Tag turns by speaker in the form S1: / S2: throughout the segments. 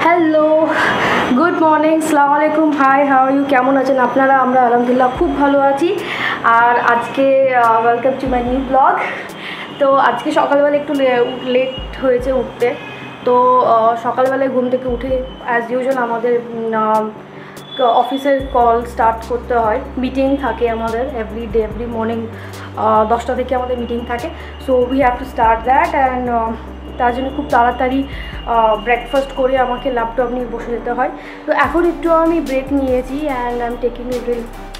S1: Hello, good morning, আসসালামু আলাইকুম, high, how are you? কেমন আছেন আপনারা? আমরা আলহামদুলিল্লাহ খুব ভালো আছি। আর আজকে welcome to my new blog. তো আজকে সকালবেলা একটু লেট হয়েছে উঠতে। তো সকালবেলায় ঘুম থেকে উঠে অ্যাজ ইউজুয়াল আমাদের অফিসের কল স্টার্ট করতে হয়। মিটিং থাকে আমাদের এভরি মর্নিং 10টা থেকে আমাদের মিটিং থাকে। So we have to start that and তার জন্য খুব তাড়াতাড়ি ব্রেকফাস্ট করে আমাকে ল্যাপটপ নিয়ে বসে যেতে হয়। তো এখন একটু আমি ব্রেক নিয়েছি and I am taking little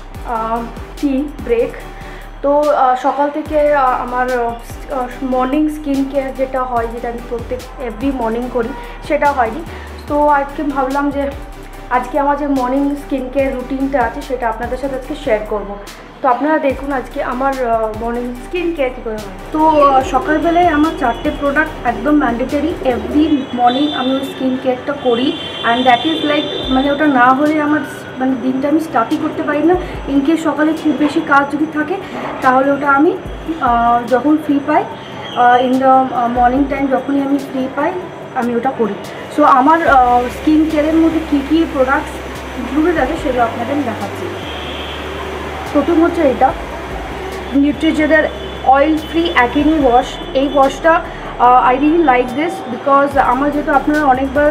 S1: tea break. তো সকাল থেকে আমার মর্নিং স্কিন কেয়ার যেটা হয়, যেটা আমি প্রত্যেক এভরি মর্নিং করি, সেটা হয়নি। তো আজকে ভাবলাম যে আজকে আমার যে মর্নিং স্কিন কেয়ার রুটিনটা আছে সেটা আপনাদের সাথে আজকে শেয়ার করব। তো আপনারা দেখুন আজকে আমার মর্নিং স্কিন কেয়ার কী করে হয়। তো সকালবেলায় আমার 4টে প্রোডাক্ট একদম ম্যান্ডেটরি, এভরি মর্নিং আমি ওই স্কিন কেয়ারটা করি। অ্যান্ড দ্যাট ইজ লাইক, মানে ওটা না হলে আমার মানে দিনটা আমি স্টার্টই করতে পারি না। ইনকেস সকালে খুব বেশি কাজ যদি থাকে তাহলে ওটা আমি যখন ফ্রি পাই, ইন দ্য মর্নিং টাইম যখনই আমি ফ্রি পাই আমি ওটা করি। সো আমার স্কিন কেয়ারের মধ্যে কী কী প্রোডাক্টস ইনক্লুডেড আছে সেগুলো আপনাদের আমি দেখাচ্ছি। প্রথম হচ্ছে এটা নিউট্রিজেনের অয়েল ফ্রি অ্যাকিনি ওয়াশ। এই ওয়াশটা I really like this because আমার যেহেতু আপনারা অনেকবার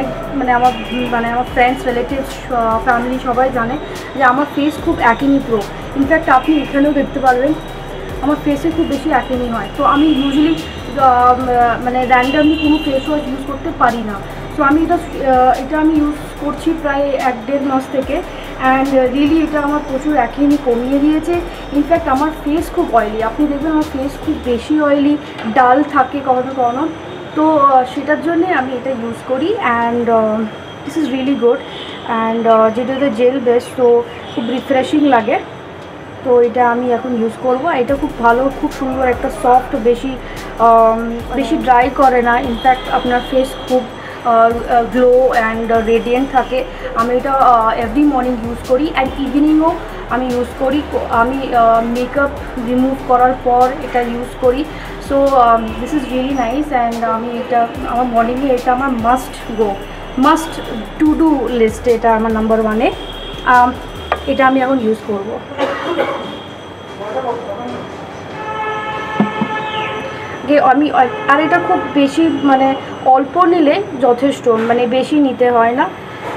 S1: আমার ফ্রেন্ডস, রিলেটিভস, ফ্যামিলি সবাই জানে যে আমার ফেস খুব অ্যাকিনি প্রো। ইনফ্যাক্ট আপনি এখানেও দেখতে পারবেন আমার ফেসে খুব বেশি অ্যাকিনি হয়। তো আমি ইউজুয়ালি র্যান্ডামলি কোনো ফেস ওয়াশ ইউজ করতে পারি না। সো আমি এটা আমি ইউজ করছি প্রায় 1-1.5 মাস থেকে। অ্যান্ড রিয়েলি এটা আমার প্রচুর অ্যাকিনি কমিয়ে দিয়েছে। ইনফ্যাক্ট আমার ফেস খুব অয়েলি, আপনি দেখবেন আমার ফেস খুব বেশি অয়েলি, ডাল থাকে কখনো কখনো। তো সেটার জন্যে আমি এটা ইউজ করি and this is really good. And যেটা জেল বেস, তো খুব রিফ্রেশিং লাগে। তো এটা আমি এখন ইউজ করব। এটা খুব ভালো, খুব সুন্দর, একটা সফট, বেশি ড্রাই করে না। ইনফ্যাক্ট আপনার ফেস খুব গ্লো অ্যান্ড রেডিয়েন্ট থাকে। আমি এটা এভরি মর্নিং ইউজ করি অ্যান্ড ইভিনিংও আমি ইউজ করি। আমি মেকআপ রিমুভ করার পর এটা ইউজ করি। So this is really nice and আমি এটা আমার মর্নিংয়ে এটা আমার মাস্ট টু ডু লিস্টে এটা আমার নাম্বার 1-এ। এটা আমি এখন ইউজ করব। আর এটা খুব বেশি অল্প নিলে যথেষ্ট, বেশি নিতে হয় না।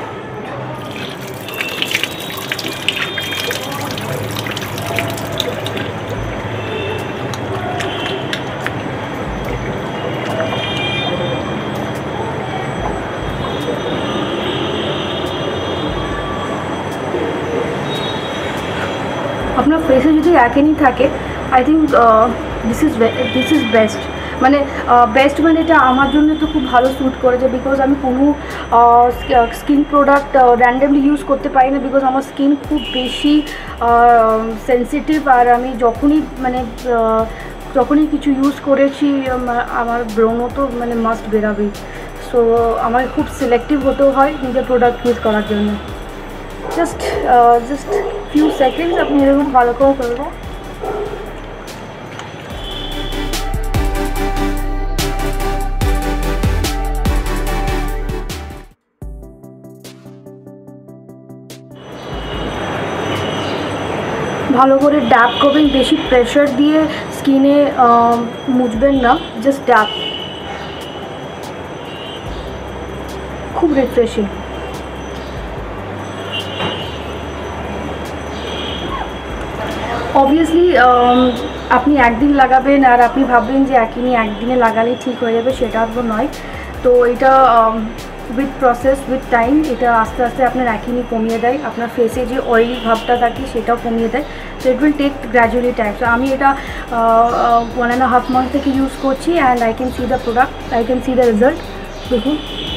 S1: আপনার ফেসে যদি অ্যাকিনি থাকে, I think this is best. Best এটা আমার জন্য তো খুব ভালো স্যুট করেছে বিকজ আমি কোনো স্কিন প্রোডাক্ট র্যান্ডামলি ইউজ করতে পারি না বিকজ আমার স্কিন খুব বেশি সেন্সিটিভ। আর আমি যখনই কিছু ইউজ করেছি আমার ব্রণ তো মাস্ট বেরাবেই। সো আমাকে খুব সিলেক্টিভ হতেও হয় নিজের প্রোডাক্ট ইউজ করার জন্য। জাস্ট ফিউ সেকেন্ডস আপনি এরকম ভালো করে করবো। ভালো করে ড্যাপ করবেন, বেশি প্রেশার দিয়ে স্কিনে মুছবেন না, জাস্ট ড্যাপ। খুব রিফ্রেশিং। অবভিয়াসলি আপনি একদিন লাগাবেন আর আপনি ভাববেন যে অ্যাকিনি একদিনে লাগালেই ঠিক হয়ে যাবে, সেটা তো নয়। তো এটা উইথ প্রসেস, উইথ টাইম এটা আস্তে আস্তে আপনার অ্যাকিনি কমিয়ে দেয়, আপনার ফেসে যে অয়েলি ভাবটা থাকে সেটাও কমিয়ে দেয়। So it will take gradually time. So আমি এটা 1.5 মান্থ থেকে ইউজ করছি and I can see the product, I can see the result. দেখুন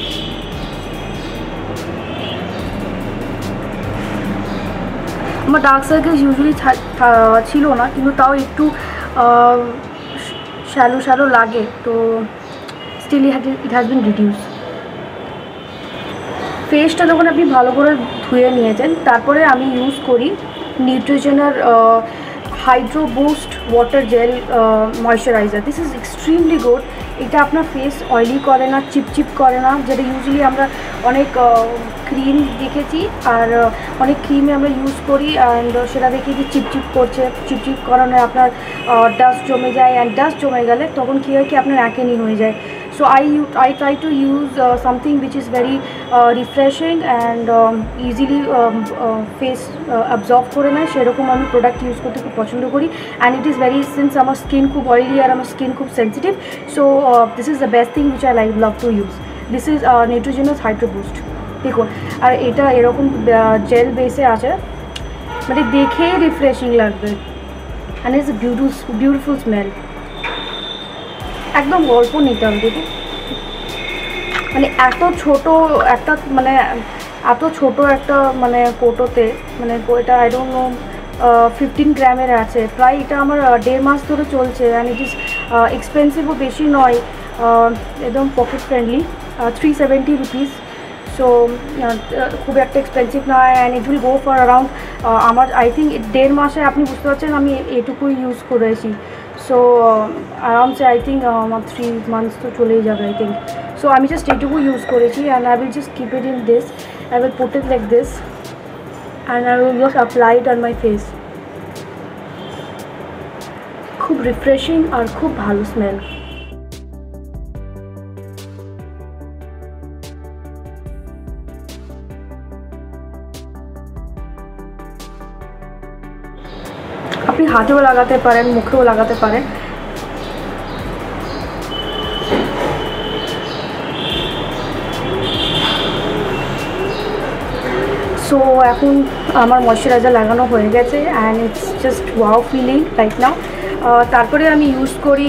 S1: আমার ডার্ক সার্কেলস ইউজুয়ালি ছিল না, কিন্তু তাও একটু শ্যালো লাগে। তো still it has been reduce. ফেসটা যখন আপনি ভালো করে ধুয়ে নিয়েছেন তারপরে আমি ইউজ করি নিউট্রিজেনের hydro boost water gel moisturiser. This is extremely good. এটা আপনার ফেস অয়েলি করে না, চিপচিপ করে না, যেটা ইউজুয়ালি আমরা অনেক ক্রিম দেখেছি আর অনেক ক্রিমে আমরা ইউজ করি অ্যান্ড সেটা দেখি যে চিপচিপ করছে, চিপচিপ করানো আপনার ডাস্ট জমে যায়, অ্যান্ড ডাস্ট জমে গেলে তখন কী হয় কি আপনার অ্যাকেনি হয়ে যায়। So I try to use something which is very refreshing and easily face absorb করে নেয়, সেরকম আমি প্রোডাক্ট ইউজ করতে খুব পছন্দ করি। And it is very, since আমার স্কিন খুব অয়েলি আর আমার স্কিন খুব sensitive, so this is the best thing which I love to use. This is Neutrogena's hydro boost. দেখুন, আর এটা এরকম জেল বেসে আছে, মানে দেখেই রিফ্রেশিং লাগবে, অ্যান্ড ইটস বিউটিফুল স্মেল। একদম অল্প নিতে হবে, দেখুন মানে এত ছোট একটা মানে কোটোতে, মানে এটা আই ডোন্ট নো 15 গ্রামের আছে প্রায়। এটা আমার 1.5 মাস ধরে চলছে, অ্যান্ড ইট ইজ এক্সপেন্সিভও বেশি নয়, একদম পকেট ফ্রেন্ডলি, 370 রুপিস। সো খুব একটা এক্সপেন্সিভ নয়, and it will go for around আমার আই থিঙ্ক 1.5 মাসে, আপনি বুঝতে পারছেন আমি এটুকুই ইউজ করেছি। সো আরামসে আই থিঙ্ক আমার 3 মান্থস তো চলেই যাবে আই থিঙ্ক। সো আমি জাস্ট এইটুকু ইউজ করেছি, and I will just keep it in this, I will put it like this and I will just apply it on my face. খুব refreshing আর খুব ভালো স্মেল। আপনি হাতেও লাগাতে পারেন, মুখেও লাগাতে পারেন। সো এখন আমার ময়শ্চারাইজার লাগানো হয়ে গেছে, and it's just wow feeling right now. তারপরে আমি ইউজ করি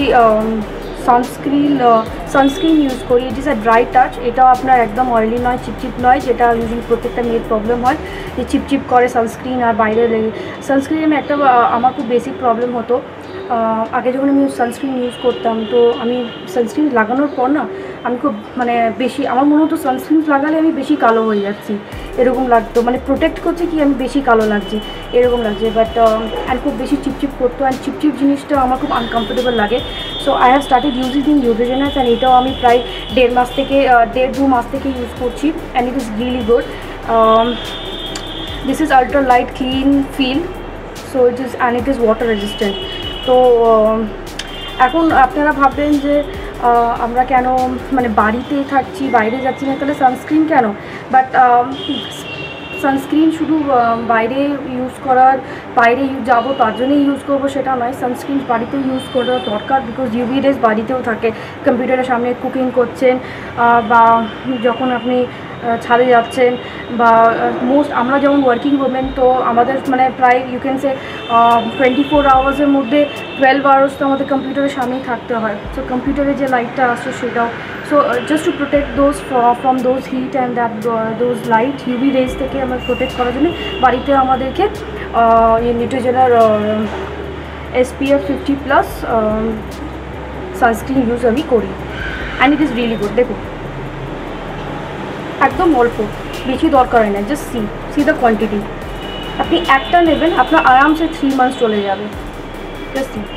S1: সানস্ক্রিন ইউজ করি। It is a dry touch, এটাও আপনার একদম অয়েলি নয়, চিপচিপ নয়, যেটা ইউজুয়ালি প্রত্যেকটা মেয়ের প্রবলেম হয় যে চিপচিপ করে সানস্ক্রিন আর বাইরে লেগে। সানস্ক্রিনে একটা আমার খুব বেসিক প্রবলেম হতো আগে যখন আমি সানস্ক্রিন ইউজ করতাম, তো আমি সানস্ক্রিন লাগানোর পর না আমি খুব মানে বেশি, আমার মনে হতো সানস্ক্রিন লাগালে আমি বেশি কালো হয়ে যাচ্ছি, এরকম লাগতো, মানে প্রোটেক্ট করছে কি আমি বেশি কালো লাগছি এরকম লাগছে। বাট অ্যান্ড খুব বেশি চিপচিপ করতো, অ্যান্ড চিপচিপ জিনিসটা আমার খুব আনকমফোর্টেবল লাগে। So I have started using Neutrogena's, and এটাও আমি প্রায় 1.5 মাস থেকে ইউজ করছি, and it is really good. This is ultra light clean feel, so it is and it is water resistant. তো এখন আপনারা ভাববেন যে আমরা কেন মানে বাড়িতেই থাকছি, বাইরে যাচ্ছি না, তাহলে সানস্ক্রিন কেন? বাট সানস্ক্রিন শুধু বাইরে ইউজ করার, বাইরে যাবো তার জন্যই ইউজ করবো সেটা নয়, সানস্ক্রিন বাড়িতেও ইউজ করা দরকার, বিকজ ইউভি রেজ বাড়িতেও থাকে। কম্পিউটারের সামনে কুকিং করছেন বা যখন আপনি ছাদে যাচ্ছেন, বা আমরা যেমন ওয়ার্কিং ওমেন, তো আমাদের মানে প্রায় ইউ ক্যান সে 24 আওয়ার্সের মধ্যে 12 আওয়ার্স তো আমাদের কম্পিউটারের সামনেই থাকতে হয়। সো কম্পিউটারে যে লাইটটা আসছে সেটাও, so just to protect from those heat and those light UV rays থেকে আমরা প্রোটেক্ট করার জন্য বাড়িতে আমাদেরকে নিউট্রিজেনার SPF 50+ সানস্ক্রিন ইউজ আমি করি, and it is really good. দেখুন একদম অল্প, বেশি দরকার হয় না, জাস্ট সি দ্য কোয়ান্টিটি। আপনি একটা নেবেন, আপনার আরামসে 3 মান্থস চলে যাবে, জাস্ট সি।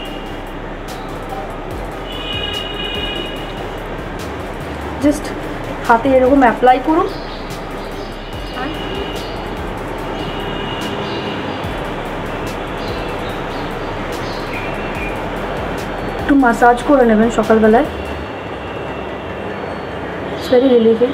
S1: জাস্ট হাতে এরকম অ্যাপ্লাই করুন, একটু মাসাজ করে নেবেন সকালবেলায়, ইটস ভেরি রিলিফিং।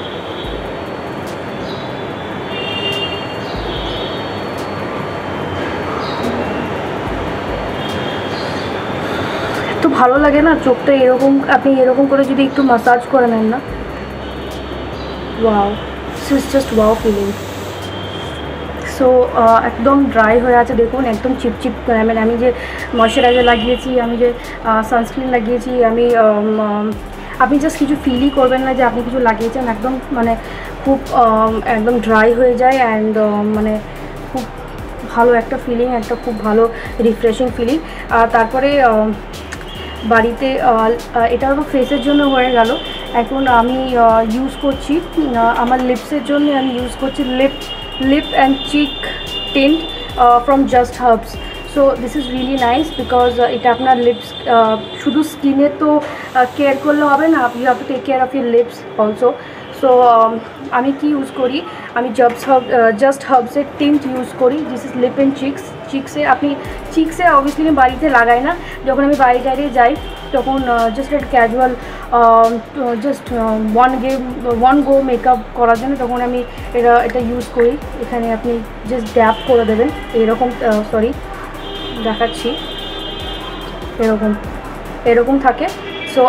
S1: তো ভালো লাগে না চোখটা এরকম, আপনি এরকম করে যদি একটু মাসাজ করে নেন না, wow, this is just wow feeling. So একদম ড্রাই হয়ে আছে, দেখুন একদম চিপচিপ করে। আমি যে ময়শ্চারাইজার লাগিয়েছি, আমি যে সানস্ক্রিন লাগিয়েছি, আপনি জাস্ট কিছু ফিলই করবেন না যে আপনি কিছু লাগিয়েছেন, একদম মানে খুব একদম ড্রাই হয়ে যায়, অ্যান্ড মানে খুব ভালো একটা ফিলিং, একটা খুব ভালো রিফ্রেশিং ফিলিং। তারপরে বাড়িতে এটা আমার ফেসের জন্য হয়ে গেল। এখন আমি ইউজ করছি আমার লিপসের জন্য, আমি ইউজ করছি lip and cheek tint from just herbs. So this is really nice because এটা আপনার লিপস শুধু স্কিনে তো কেয়ার করলে হবে না, you have to take care of your lips also. So আমি কি ইউজ করি, আমি জাস্ট হার্বসের টিন্ট ইউজ করি। দিস ইজ লিপ অ্যান্ড চিক্সে আপনি চিক্সে অবভিয়াসলি আমি বাড়িতে লাগাই না, যখন আমি বাইরে টাইরে যাই তখন জাস্ট একটা casual just one go makeup করার জন্য তখন আমি এটা ইউজ করি। এখানে আপনি জাস্ট ড্যাপ করে দেবেন এরকম, সরি দেখাচ্ছি, এরকম থাকে। সো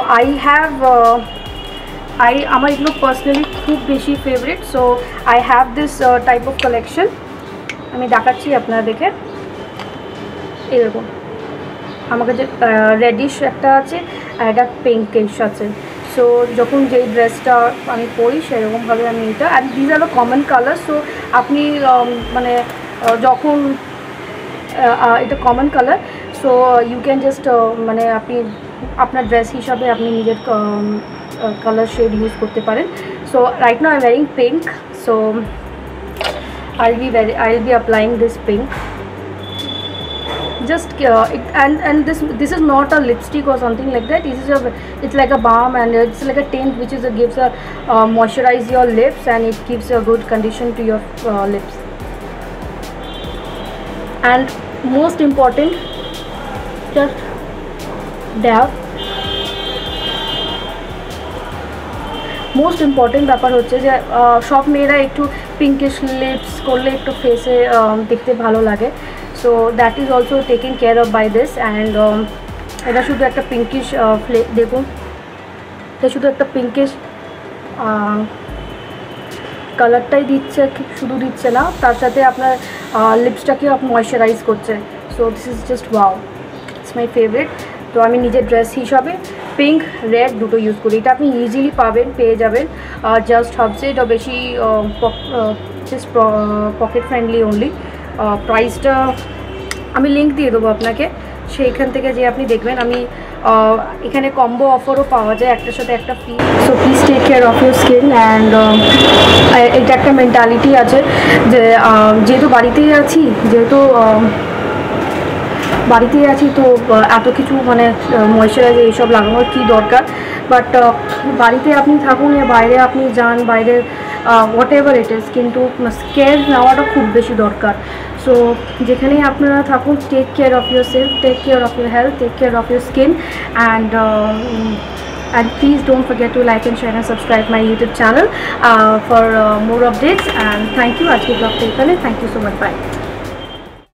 S1: আমার এগুলো পার্সোনালি খুব বেশি favourite. So I have this type of collection, আমি দেখাচ্ছি আপনারা দেখে। এরকম আমার কাছে রেডিশ একটা আছে আর একটা পিঙ্কিশ আছে। সো যখন যেই ড্রেসটা আমি পরি সেরকমভাবে আমি এটা, and these are the common colour. So আপনি মানে যখন এটা common colour, so you can just মানে আপনি আপনার ড্রেস হিসাবে আপনি নিজের কালার শেড ইউজ করতে পারেন। So right now I am wearing pink, so I'll be applying this pink. Just and this is not a lipstick or something like that. It's like a balm, and it's like a tint which gives a moisturize your lips, and it gives a good condition to your lips. And most important, just dab. Most important ব্যাপার হচ্ছে যে সব মেয়েরা একটু pinkish lips করলে একটু ফেসে দেখতে ভালো লাগে। So that is also taking care of by this. And এটা শুধু একটা পিঙ্কিশ দেখুন, এটা শুধু একটা পিঙ্কিশ কালারটাই দিচ্ছে না, তার সাথে আপনার লিপসটাকেও ময়েশ্চারাইজ করছে। So this is just wow, it's my favourite. তো আমি নিজের ড্রেস হিসাবে পিঙ্ক রেড দুটো ইউজ করি। এটা আপনি ইজিলি পেয়ে যাবেন জাস্ট হাবসে। এটা বেশি জাস্ট পকেট ফ্রেন্ডলি অনলি। প্রাইসটা আমি লিঙ্ক দিয়ে দেবো আপনাকে, সেইখান থেকে যে আপনি দেখবেন। আমি এখানে কম্বো অফারও পাওয়া যায়, একটার সাথে একটা free. So please take care of your skin. And এটা একটা মেন্টালিটি আছে যে যেহেতু বাড়িতেই আছি তো এত কিছু মানে ময়েশ্চারাইজার এইসব লাগানোর কী দরকার। বাট বাড়িতে আপনি থাকুন या বাইরে আপনি যান, বাইরে হোয়াট এভার ইট ইজ, কিন্তু কেয়ার নেওয়াটা খুব বেশি দরকার। সো যেখানেই আপনারা থাকুন, take care of yourself, take care of your health, take care of your skin, and please don't forget to like and share and subscribe my YouTube channel for more updates. And thank you. আজকে ব্লগটা এখানে, thank you so much, bye.